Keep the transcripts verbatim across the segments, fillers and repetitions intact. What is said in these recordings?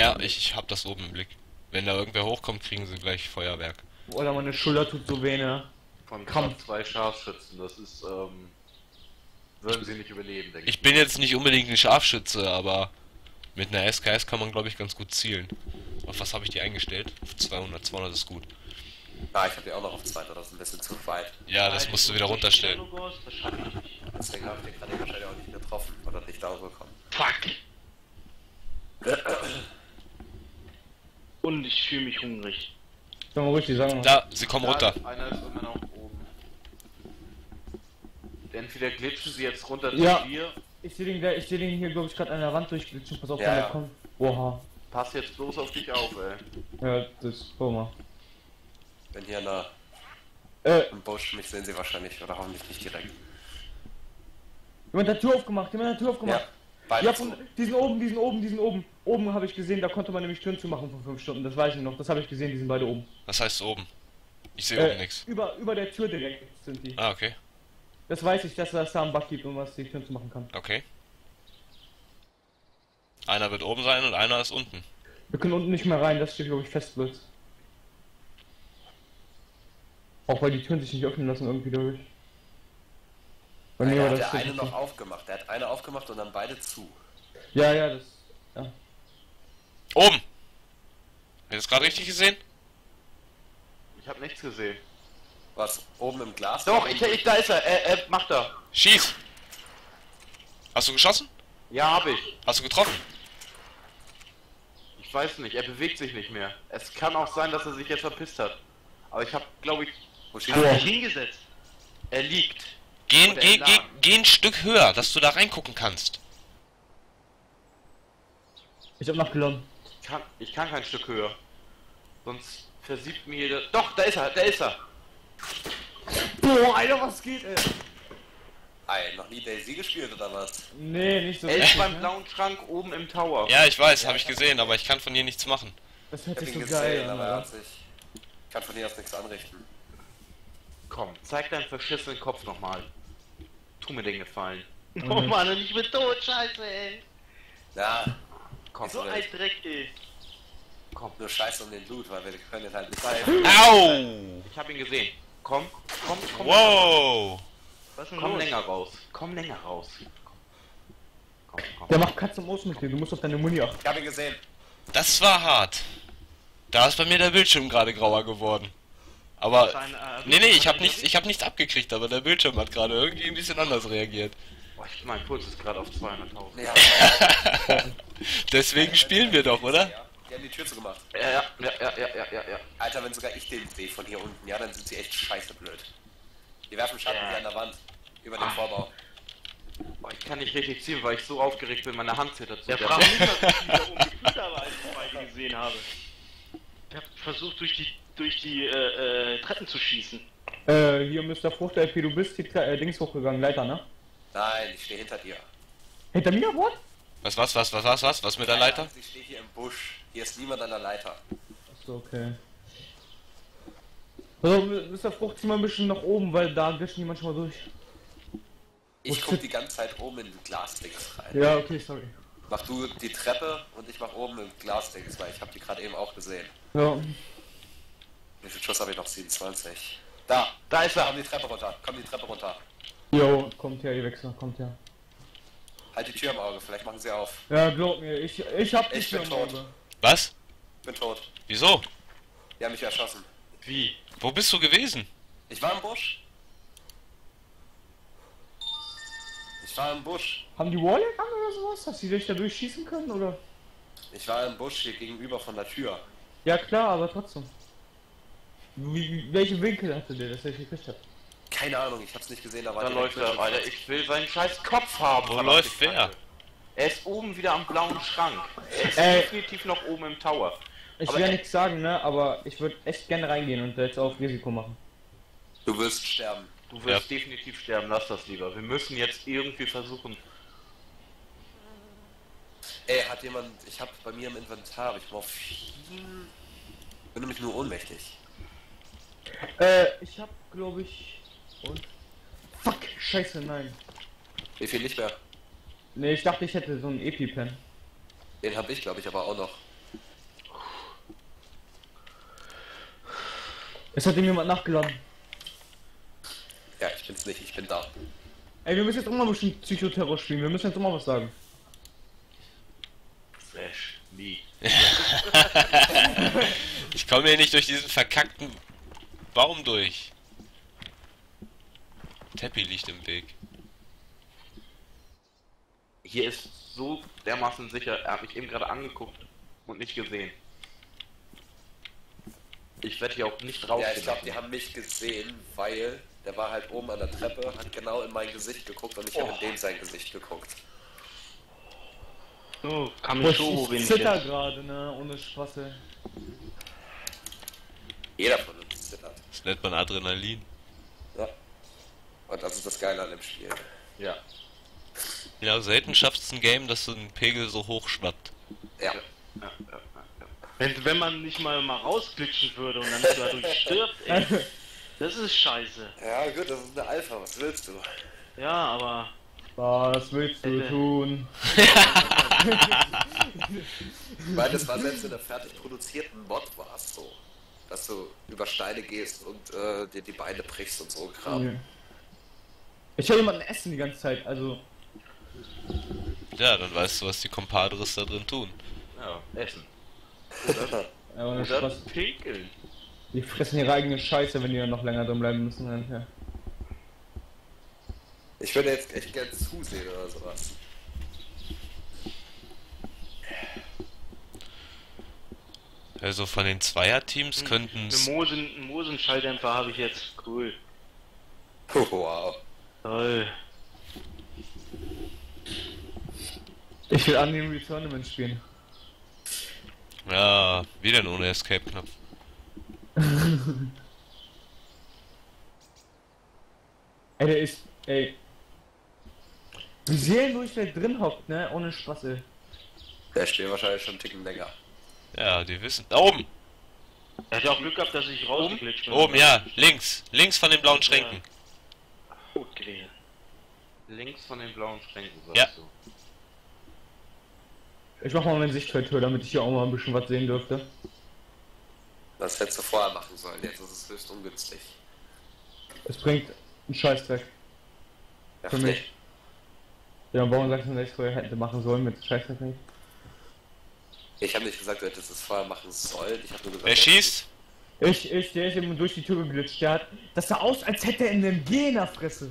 Ja, ich, ich hab das oben im Blick. Wenn da irgendwer hochkommt, kriegen sie gleich Feuerwerk. Oder meine Schulter tut so weh, ne? Von Kampf. zwei Scharfschützen, das ist, ähm... würden sie nicht überleben, denke ich. Ich bin jetzt nicht unbedingt ein Scharfschütze, aber mit einer S K S kann man, glaube ich, ganz gut zielen. Auf was habe ich die eingestellt? Auf zweihundert. zweihundert ist gut. Ah, ich hab die auch noch auf zweihundert, das ist ein bisschen zu weit. Ja, das musst du wieder runterstellen. Das schaffe ich nicht. Deswegen habe ich den gerade wahrscheinlich auch nicht getroffen oder nicht darüber gekommen. Fuck! Und ich fühle mich hungrig. Sag mal richtig, sag mal. Da, sie kommen Da runter. ist einer ist immer noch oben. Entweder glitschen sie jetzt runter Ja. zu dir. Ich sehe den, der- ich seh den hier, glaube ich, gerade an der Wand durchglitschen. Pass auf, Ja, wenn der ja. kommt. Oha. Pass jetzt bloß auf dich auf, ey. Ja, das, guck mal. Wenn hier in der, Äh, im Busch, mich sehen sie wahrscheinlich oder hoffentlich nicht direkt. jemand hat Tür aufgemacht, jemand hat Tür aufgemacht. Ja, beide Ja, zu. von, die sind oben, die sind oben, die sind oben. Oben habe ich gesehen, da konnte man nämlich Türen zu machen von fünf Stunden. Das weiß ich noch, das habe ich gesehen, die sind beide oben. Was heißt oben? Ich sehe Äh, oben nichts. Über, über der Tür direkt sind die. Ah, okay. Das weiß ich, dass das da einen Bug gibt und was die Türen zu machen kann. Okay. Einer wird oben sein und einer ist unten. Wir können unten nicht mehr rein, das steht, glaube ich, fest wird. Auch weil die Türen sich nicht öffnen lassen irgendwie durch. Bei mir Ja, war hat das der eine steht noch nicht. aufgemacht. Der hat eine aufgemacht und dann beide zu. Ja, ja, das. Ja. Oben! Habt ihr das gerade richtig gesehen? Ich hab nichts gesehen. Was? Oben im Glas? Doch, ich, ich da ist er. Er, er macht er. Schieß! Hast du geschossen? Ja, hab ich. Hast du getroffen? Ich weiß nicht, er bewegt sich nicht mehr. Es kann auch sein, dass er sich jetzt verpisst hat. Aber ich hab, glaube ich, Wo Ich schießt hab er? mich hingesetzt. er liegt. Geh, Oder geh, im geh, Laden. geh ein Stück höher, dass du da reingucken kannst. Ich hab nachgeladen. Ich kann, ich kann kein Stück höher. Sonst versiebt mir jeder. Doch, da ist er, da ist er. Boah, Alter, was geht, ey? Ey, noch nie Daisy gespielt oder was? Nee, nicht so Er ist richtig, beim ne? blauen Schrank oben im Tower. Ja, ich weiß, habe ich gesehen, aber ich kann von hier nichts machen. Das hört Ich hab sich ihn so geil gesehen, an, aber er Alter. hat sich... Ich kann von hier aus nichts anrichten. Komm, zeig deinen verschissenen Kopf nochmal. Tu mir den Gefallen. Oh Mann, und ich bin tot, scheiße, ey. Ja, Komm, So ein Dreck, ey. komm. nur Scheiß um den Loot, weil wir können jetzt halt nicht Sei- sein. Au! Ich hab ihn gesehen. Komm, komm, komm. Wow! Was ist denn Komm los? länger raus. Komm länger raus. Komm, komm. Der macht Katze und Maus mit dir, du musst auf deine Muni achten. Ich hab ihn gesehen. Das war hart. Da ist bei mir der Bildschirm gerade grauer geworden. Aber Sein, äh, nee, nee, ich habe nichts, ich habe nichts abgekriegt, aber der Bildschirm hat gerade irgendwie ein bisschen anders reagiert. Boah, ich, mein Puls ist gerade auf zweihunderttausend. Ja, Deswegen spielen wir doch, oder? Ja, die haben die Tür zugemacht. Ja, ja, ja, ja, ja, ja, ja, ja. Alter, wenn sogar ich den sehe von hier unten, ja, dann sind sie echt scheiße blöd. Die werfen Schatten Ja. wie an der Wand. Über den Ah. Vorbau. Boah, ich kann nicht richtig ziehen, weil ich so aufgeregt bin, meine Hand zittert. Der so. fragt mich, was ich wieder oben gefühlt habe, als ich beide gesehen habe. Ich hab versucht, durch die, durch die äh, äh, Treppen zu schießen. Äh, hier, Mister Frucht-L P, du bist die Tre äh, Dings hochgegangen, Leiter, ne? Nein, ich stehe hinter dir. Hinter mir, what? Was, was, was, was, was, was, was mit der Leiter? Ich stehe hier im Busch. Hier ist niemand an der Leiter. Achso, okay. Also, Mister Frucht, zieh mal ein bisschen nach oben, weil da glitschen die manchmal durch. Ich Oh, guck shit. die ganze Zeit oben in den Glasdings rein. Ja, okay, sorry. Mach du die Treppe und ich mach oben in Glasdings, weil ich habe die gerade eben auch gesehen. Ja. Wie viel Schuss habe ich noch? siebenundzwanzig. Da, Da ist er. komm die Treppe runter, komm die Treppe runter. Jo, kommt her, ihr Wechsler, kommt her. Halt die Tür im Auge, vielleicht machen sie auf. Ja, glaub mir, ich, ich hab Ich dich bin im tot. Auge. Was? Bin tot. Wieso? Die haben mich erschossen. Wie? Wo bist du gewesen? Ich war im Busch. Ich war im Busch. Haben die Warlock an oder sowas? Dass die sich da durchschießen können, oder? Ich war im Busch hier gegenüber von der Tür. Ja klar, aber trotzdem. Wie, welchen Winkel hatte der, dass er nicht gekriegt hat? Keine Ahnung, ich hab's nicht gesehen, da war Da direkt läuft er, Bildschirm. Alter. Ich will seinen scheiß Kopf haben. Wo verdammte läuft wer? Kacke. Er ist oben wieder am blauen Schrank. Er ist Äh. definitiv noch oben im Tower. Ich Aber will ja er- nichts sagen, ne, aber ich würde echt gerne reingehen und jetzt auf Risiko machen. Du wirst sterben. Du wirst definitiv sterben, lass das lieber. Wir müssen jetzt irgendwie versuchen. Ey, hat jemand, ich hab bei mir im Inventar, hab ich Morphin. Bin nämlich nur ohnmächtig. Äh, ich hab, glaube ich... Und? Fuck, scheiße, nein. Wie viel nicht mehr? Ne, ich dachte, ich hätte so einen Epi-Pen. Den hab ich, glaube ich, aber auch noch. Es hat ihm jemand nachgeladen. Ja, ich bin's nicht, ich bin da. Ey, wir müssen jetzt immer ein bisschen Psychoterror spielen. Wir müssen jetzt immer was sagen. Fresh Meat. Ich komme hier nicht durch diesen verkackten Baum durch. Teppi liegt im Weg. Hier ist so dermaßen sicher. Er hat mich eben gerade angeguckt und nicht gesehen. Ich werde hier auch nicht raus. Ja, ich glaube, die haben mich gesehen, weil der war halt oben an der Treppe, hat genau in mein Gesicht geguckt und ich habe in dem sein Gesicht geguckt. Oh, Boah, Kamishobo ich bin ich zitter jetzt. gerade, ne? Ohne Spaß. ey. Jeder von uns zittert. Das nennt man Adrenalin. Ja. Und das ist das Geile an dem Spiel. Ja. Ja, selten schafft es ein Game, dass so ein Pegel so hoch schwappt. Ja. Ja, ja, ja, ja. Wenn, wenn man nicht mal mal rausglitschen würde und dann dadurch stirbt, ey. Das ist scheiße. Ja gut, das ist eine Alpha, was willst du? Ja, aber... Was willst du Bitte. tun? Ich meine, das war selbst in der fertig produzierten Mod war es so. Dass du über Steine gehst und äh, dir die Beine brichst und so ein Kram. Ja. Ich höre jemanden essen die ganze Zeit, also. Ja, dann weißt du, was die Compadres da drin tun. Ja, Essen. Ja, ohne Oder Spaß. pinkeln. Die fressen ihre eigene Scheiße, wenn die dann noch länger drin bleiben müssen. Dann, ja. Ich würde jetzt echt gern zusehen oder sowas. Also von den Zweierteams könnten Eine es... Mosen, einen Mosen-Schalldämpfer habe ich jetzt. Cool. Oh, wow. Toll. Ich will Unreal Tournament spielen. Ja, wie denn ohne Escape-Knopf? Ey, der ist. Ey. Wie seelenruhig der drin hockt, ne? Ohne Spaß, ey. Der spielt wahrscheinlich schon einen Ticken länger. Ja, die wissen... Da oben! Er hat ja auch Glück gehabt, dass ich rausgeglitscht bin. Oben, ja, links. Links von den blauen Schränken. Gut gewesen. Links von den blauen Schränken, sagst Ja. du. Ich mach mal meine Sichtfeldtür, damit ich hier auch mal ein bisschen was sehen dürfte. Das hättest du vorher machen sollen, jetzt ist es höchst ungünstig. Es bringt einen Scheißdreck. Ja, Für mich. Ja, warum sagst du, dass ich es vorher hätte machen sollen mit Scheißdreck nicht? Ich habe nicht gesagt, du hättest es vorher machen sollen. Ich habe nur gesagt, Wer schießt? Ich, ich, der ist eben durch die Tür geglitscht. Der hat. Das sah aus, als hätte er in einem G in der Fresse.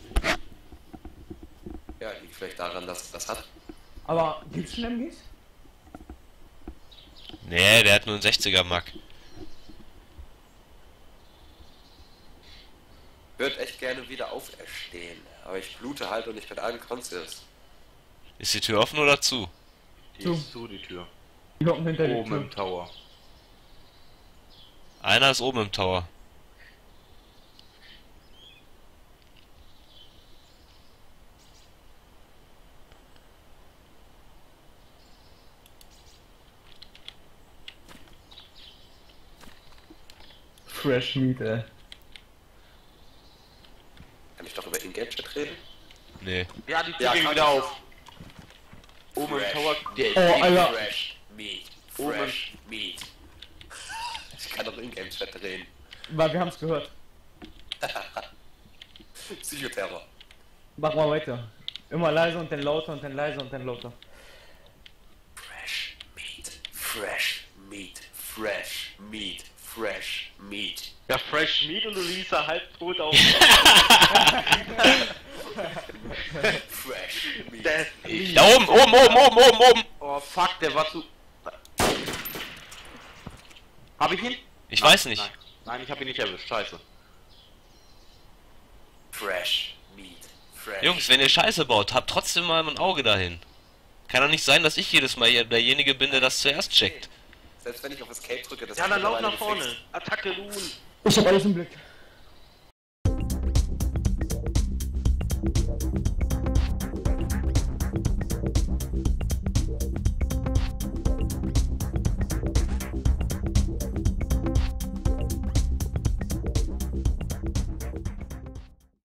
Ja, liegt vielleicht daran, dass er das hat. Aber gibt's schon M Gs? Nee, der hat nur einen sechziger Mack. Ich würde echt gerne wieder auferstehen. Aber ich blute halt und ich bin unconscious. Ist die Tür offen oder zu? Die So. ist zu, die Tür. Die hocken hinter der Oben Tür. im Tower. Einer ist oben im Tower. Fresh Meat, ey. Kann ich doch über Ingame-Chat reden? Nee. Ja, die Tür Ja, ging kann wieder ich. auf. Oben im Fresh. Tower. Der Oh, Alter. Fresh Meat. Fresh Meat. Ich kann doch Ingame-Chat reden. Weil wir haben's gehört. Psychoterror. Mach mal weiter. Immer leiser und dann lauter und dann leiser und dann lauter. Fresh Meat. Fresh Meat. Fresh Meat. Fresh Meat. Ja, Fresh Meat und du liest da halb tot auf. Fresh Meat. Der, Da oben, oben, oben, oben, oben, oben! oh fuck, der war zu. Hab ich ihn? Ich weiß nicht. Nein, Nein ich hab ihn nicht erwischt. Scheiße. Fresh Meat. Fresh. Jungs, wenn ihr Scheiße baut, habt trotzdem mal ein Auge dahin. Kann doch nicht sein, dass ich jedes Mal hier derjenige bin, der das zuerst checkt. Selbst wenn ich auf Escape drücke, das Ja, ist dann lauf mittlerweile nach vorne. gefixt. Attacke Loon. Ich hab alles im Blick.